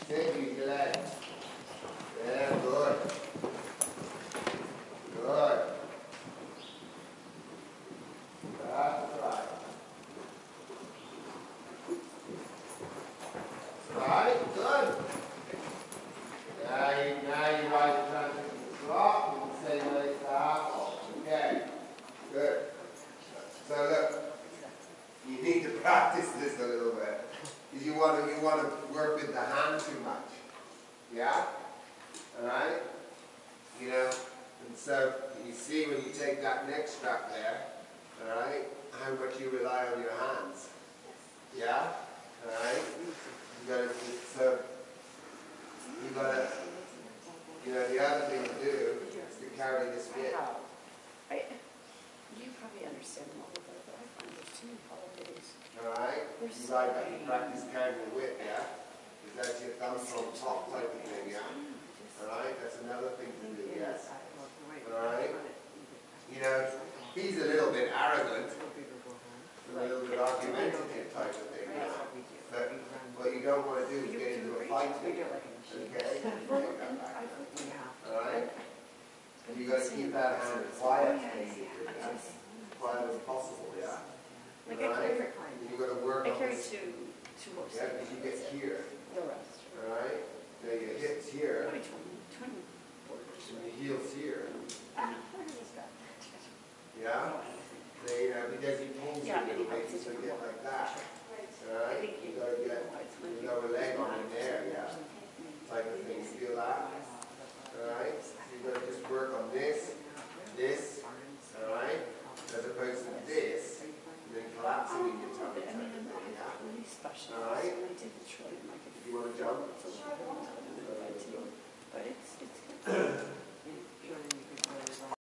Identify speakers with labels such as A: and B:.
A: Take use your legs. Yeah, good. Good. That's right. Right, good. Now you rise the transition to drop in the same way as the half hold. Okay. Good. So look, you need to practice this a little bit. Because you want to work with the hand too much. Yeah? Alright? You know? And so you see when you take that neck strap there, alright, how much you rely on your hands. Yeah? Alright? The other thing to do is to carry this bit.
B: You probably understand them all, but I find there's too many holidays.
A: Alright? You like that you practice carrying the whip, yeah? Because that's your thumbs on top type of thing, yeah? Alright? That's another thing to do, yes? Alright? You know, he's a little bit arrogant, a little bit argumentative type of thing, yeah? But what you don't want to do is get into a fight with him. Okay? Alright? And you've got to keep that hand quiet, basically, yeah? Quiet as possible, yeah?
B: Like
A: Alright? And you've got to work on this.
B: two more
A: Yeah, because you get here.
B: The rest.
A: Alright? Now your hips here.
B: 20
A: And your heels here. Yeah? So, because he pulls you a little bit, you can get like that. Alright? You've got to get the lower leg on in there, yeah? Type of thing. You feel that? Alright? You've got to just work on this, alright? As opposed to this, and then collapsing in your tummy type of thing, yeah? Alright? If you want to jump.